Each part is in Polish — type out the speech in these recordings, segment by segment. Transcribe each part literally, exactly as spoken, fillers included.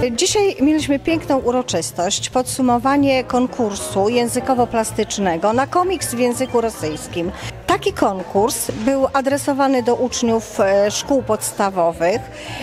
Dzisiaj mieliśmy piękną uroczystość, podsumowanie konkursu językowo-plastycznego na komiks w języku rosyjskim. Taki konkurs był adresowany do uczniów szkół podstawowych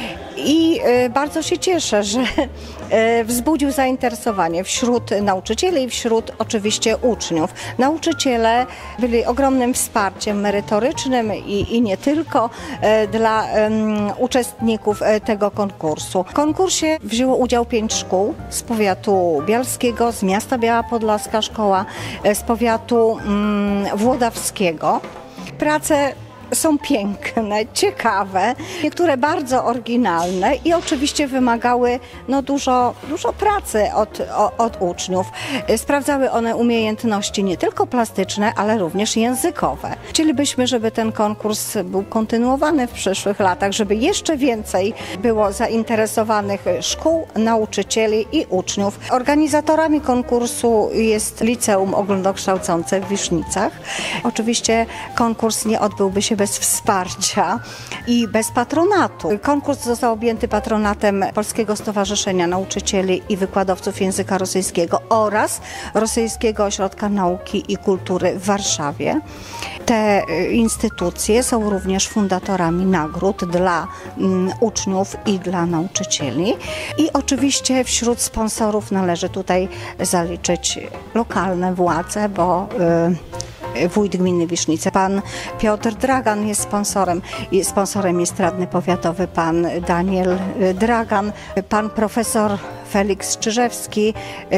i bardzo się cieszę, że wzbudził zainteresowanie wśród nauczycieli i wśród oczywiście uczniów. Nauczyciele byli ogromnym wsparciem merytorycznym i, i nie tylko dla um, uczestników tego konkursu. W konkursie wzięło udział pięć szkół z powiatu bialskiego, z miasta Biała Podlaska szkoła, z powiatu um, włodawskiego. Prace są piękne, ciekawe, niektóre bardzo oryginalne i oczywiście wymagały no, dużo, dużo pracy od, o, od uczniów. Sprawdzały one umiejętności nie tylko plastyczne, ale również językowe. Chcielibyśmy, żeby ten konkurs był kontynuowany w przyszłych latach, żeby jeszcze więcej było zainteresowanych szkół, nauczycieli i uczniów. Organizatorami konkursu jest Liceum Ogólnokształcące w Wisznicach. Oczywiście konkurs nie odbyłby się bez wsparcia i bez patronatu. Konkurs został objęty patronatem Polskiego Stowarzyszenia Nauczycieli i Wykładowców Języka Rosyjskiego oraz Rosyjskiego Ośrodka Nauki i Kultury w Warszawie. Te instytucje są również fundatorami nagród dla um, uczniów i dla nauczycieli. I oczywiście wśród sponsorów należy tutaj zaliczyć lokalne władze, bo y, wójt gminy Wisznice, pan Piotr Dragan jest sponsorem. Sponsorem jest radny powiatowy pan Daniel Dragan, pan profesor Feliks Czyżewski,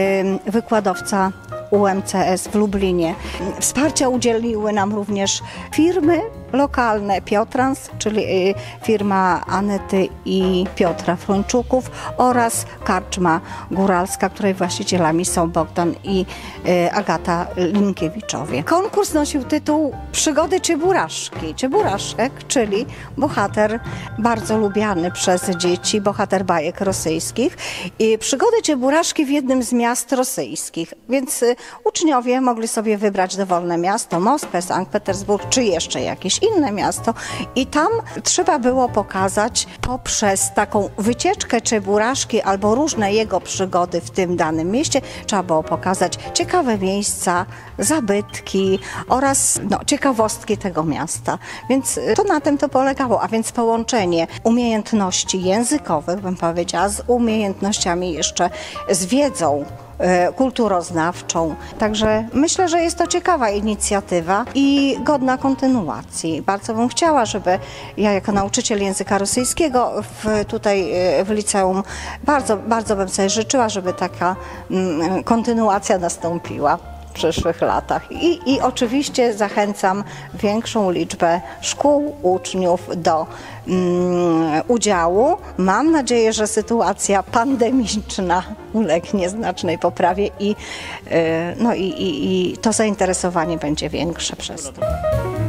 wykładowca U M C S w Lublinie. Wsparcia udzieliły nam również firmy lokalne Piotrans, czyli firma Anety i Piotra Frończuków oraz Karczma Góralska, której właścicielami są Bogdan i Agata Linkiewiczowie. Konkurs nosił tytuł Przygody Cieburaszki. Cieburaszek, czyli bohater bardzo lubiany przez dzieci, bohater bajek rosyjskich. I przygody Cieburaszki w jednym z miast rosyjskich, więc uczniowie mogli sobie wybrać dowolne miasto, Moskwę, Sankt Petersburg czy jeszcze jakieś inne miasto i tam trzeba było pokazać poprzez taką wycieczkę Cieburaszki albo różne jego przygody w tym danym mieście, trzeba było pokazać ciekawe miejsca, zabytki oraz no, ciekawostki tego miasta. Więc to na tym to polegało, a więc połączenie umiejętności językowych, bym powiedziała, z umiejętnościami jeszcze z wiedzą kulturoznawczą. Także myślę, że jest to ciekawa inicjatywa i godna kontynuacji. Bardzo bym chciała, żeby ja jako nauczyciel języka rosyjskiego w, tutaj w liceum bardzo, bardzo bym sobie życzyła, żeby taka mm, kontynuacja nastąpiła w przyszłych latach. I, I oczywiście zachęcam większą liczbę szkół, uczniów do mm, udziału. Mam nadzieję, że sytuacja pandemiczna ulegnie znacznej poprawie i, yy, no i, i, i to zainteresowanie będzie większe przez to.